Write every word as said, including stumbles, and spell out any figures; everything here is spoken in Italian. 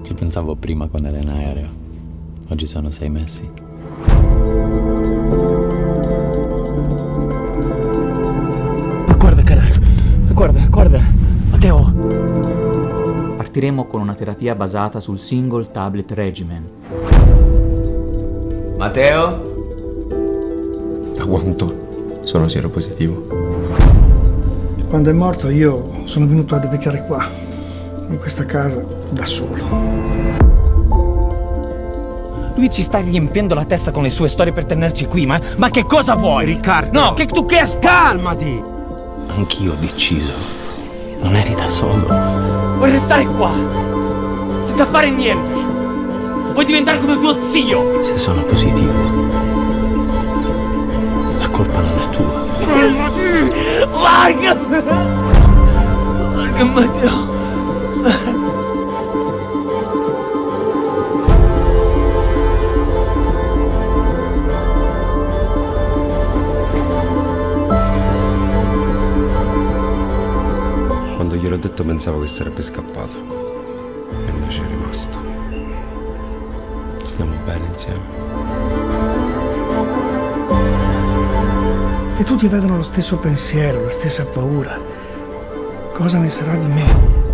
Ci pensavo prima quando ero in aereo. Oggi sono sei mesi. Guarda, cara. Guarda, guarda. Matteo. Partiremo con una terapia basata sul Single Tablet Regimen. Matteo? Da quanto sono sieropositivo? Quando è morto io sono venuto ad abitare qua, in questa casa, da solo. Lui ci sta riempiendo la testa con le sue storie per tenerci qui, ma, ma che cosa vuoi? Riccardo! No, che tu che aspetti? Calmati! Anch'io ho deciso. Non eri da solo. Vuoi restare qua? Senza fare niente? Vuoi diventare come tuo zio? Se sono positivo, la colpa non è tua. Larga! Larga, Matteo! Quando gliel'ho detto pensavo che sarebbe scappato. E invece è rimasto. Stiamo bene insieme. E tutti avevano lo stesso pensiero, la stessa paura. Cosa ne sarà di me?